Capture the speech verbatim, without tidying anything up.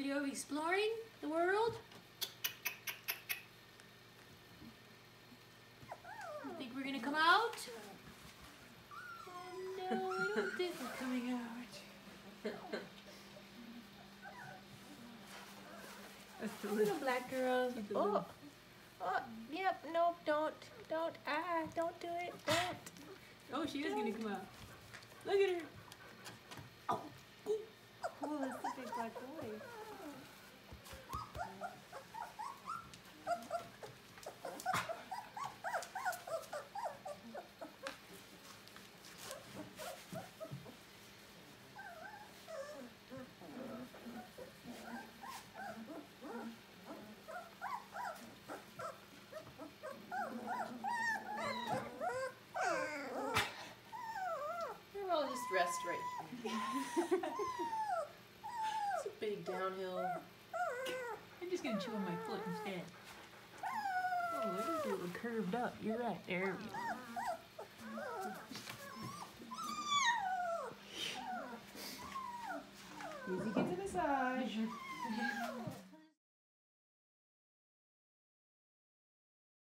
video of exploring the world. You think we're gonna come out? Oh, no, I don't think we're coming out. That's the little black girl. Oh, oh, yep, no, don't, don't, ah, don't do it, don't. Oh, she is gonna come out. Look at her. Oh, oh, that's the big black boy. I'll just rest right here. It's a big downhill. I'm just gonna chew on my foot instead. Oh, it is a little curved up. You're right. There we go. Izzy, get to the side.